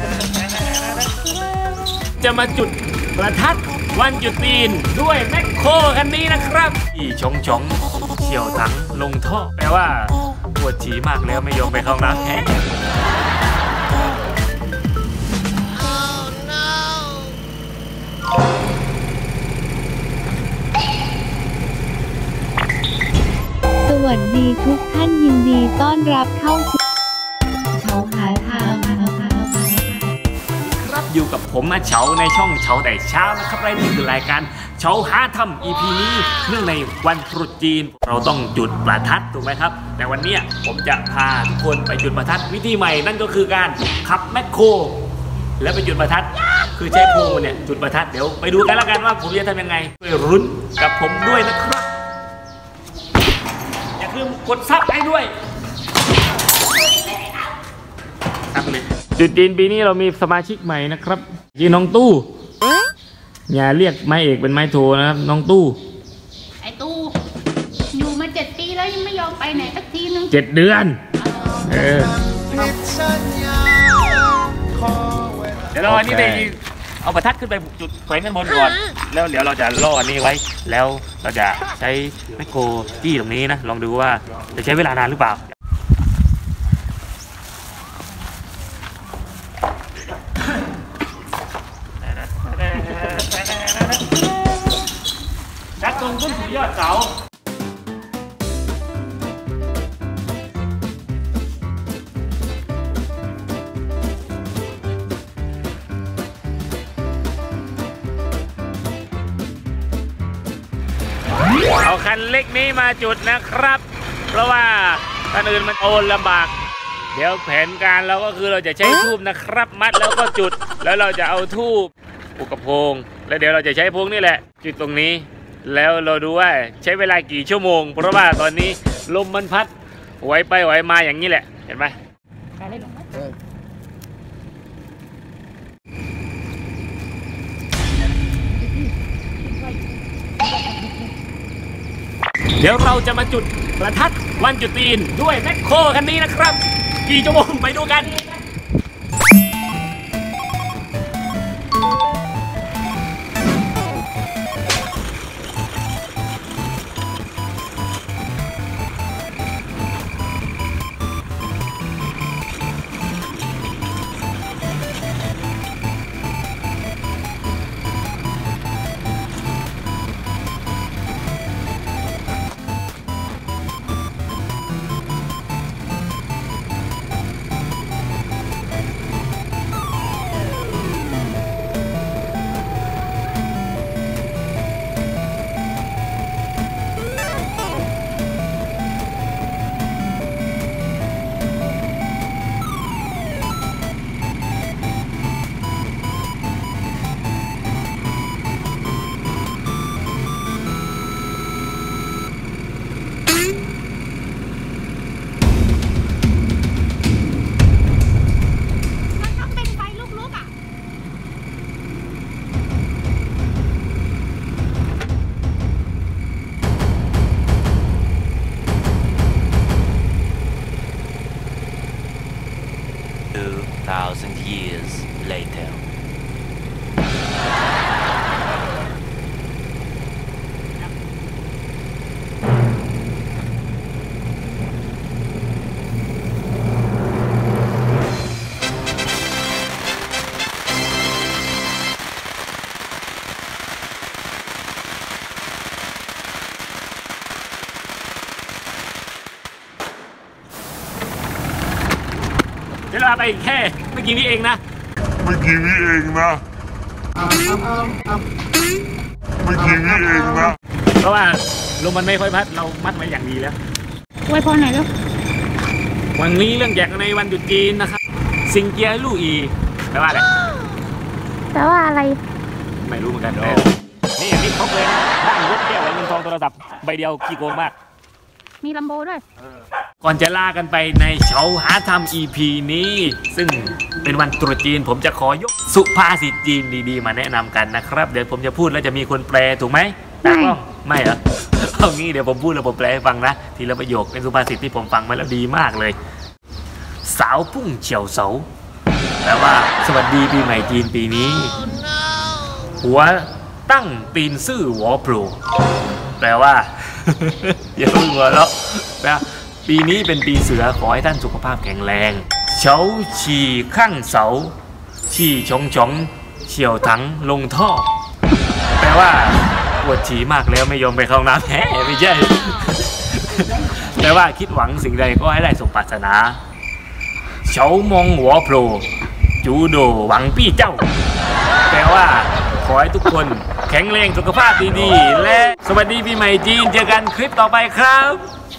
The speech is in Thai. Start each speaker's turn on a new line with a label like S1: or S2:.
S1: จะมาจุดประทัดวันจุดจีนด้วยแมคโครคันนี้นะครับอีชงเฉี่ยวถังลงท่อแปลว่าปวดฉี่มากแล้วไม่ยอมไปเข้าห้องน้ำแห้ง
S2: สวัสดีทุกท่านยินดีต้อนรับเข้าสู่เฉาหาทาง
S1: ครับอยู่กับผมมาเฉาในช่องเฉาแต่เช้านะครับและนี่คือรายการเฉาหาทำ EP นี้เนื่องในวันตรุษจีนเราต้องจุดประทัดถูกไหมครับแต่วันนี้ผมจะพาทุกคนไปจุดประทัดวิธีใหม่นั่นก็คือการขับแมคโครแล้วไปจุดประทัดคือใช้พวงเนี่ยจุดประทัดเดี๋ยวไปดูกันแล้วกันว่าผมจะทำยังไงไปรุ้นกับผมด้วยนะครับอย่าลืมกดซับให้ด้วยซับเลยจุดจีนปีนี้เรามีสมาชิกใหม่นะครับชื่อน้องตู้อย่าเรียกไม้เอกเป็นไม้โทนะครับน้องตู้
S3: ไอ้ตู้อยู่มา7 ปีแล้วยังไม่ยอมไปไหนสักทีนึง
S1: 7 เดือนเดี๋ยวเราอันนี้ไปเอาประทัดขึ้นไปจุดแขวนกันบนก่อนแล้วเดี๋ยวเราจะล่ออันนี้ไว้แล้วเราจะใช้แมคโครจี้ตรงนี้นะลองดูว่าจะใช้เวลานานหรือเปล่าชักตรงขึ้นสู่ยอดเสาเอาคันเล็กนี้มาจุดนะครับเพราะว่าคันอื่นมันโอนลำบากเดี๋ยวแผนการเราก็คือเราจะใช้ทูบนะครับมัดแล้วก็จุดแล้วเราจะเอาทูบผูกกับพงแล้วเดี๋ยวเราจะใช้พงนี่แหละจุดตรงนี้แล้วเราดูว่าใช้เวลากี่ชั่วโมงเพราะว่าตอนนี้ลมมันพัดไหวไปไหวมาอย่างนี้แหละเห็นไหมเดี๋ยวเราจะมาจุดประทัดวันจุดจีนด้วยแมคโครคันนี้นะครับกี่ชั่วโมงไปดูกัน2,000 years later เดี๋ยวเราไปแค่เมื่อกี้นี้เองนะเมื่อกี้นี้เองนะเพราะว่าลมมันไม่ค่อยพัดเรามัดไว้อย่างดีแล้ว
S3: ไว้พอไหนแล้ว
S1: วันนี้เรื่องแจกในวันหยุดจีนนะครับซิงเจียลู่อีแปลว่าอะไรไม่รู้เหมือนกันนี่อย่างนี้ครบเลยนะบ้านรถแก้วเงินทองโทรศัพท์ใบเดียวขี้โกงมาก
S3: มีลัมโบด้วย
S1: ก่อนจะลากันไปในเฉาหาทำ EP นี้ซึ่งเป็นวันตรุษจีนผมจะขอยกสุภาษิตจีนดีๆมาแนะนำกันนะครับเดี๋ยวผมจะพูดแล้วจะมีคนแปลถูกไหมไม่เหรอเอางี้เดี๋ยวผมพูดแล้วผมแปลให้ฟังนะทีละประโยคเป็นสุภาษิตที่ผมฟังมาแล้วดีมากเลยสาวพุ่งเฉียวเสาแปลแต่ว่าสวัสดีปีใหม่จีนปีนี้ หัวตั้งตีนซื่อหัวโปรแปลว่า อย่าเพิ่งหัวเราะแปลว่าปีนี้เป็นปีเสือขอให้ท่านสุขภาพแข็งแรงเฉาฉี่ข้างเสาฉี่ชงชงเฉียวถังลงท่อแปลว่าปวดฉี่มากแล้วไม่ยอมไปเข้าน้ำแหมไม่ใช่ แปลว่าคิดหวังสิ่งใดก็ให้ได้สมปรารถนาเฉามงหัวโผล่จูโดหวังปี้เจ้าแปลว่าขอให้ทุกคนแข็งแรงสุขภาพดีๆและสวัสดีปีใหม่จีนเจอกันคลิปต่อไปครับ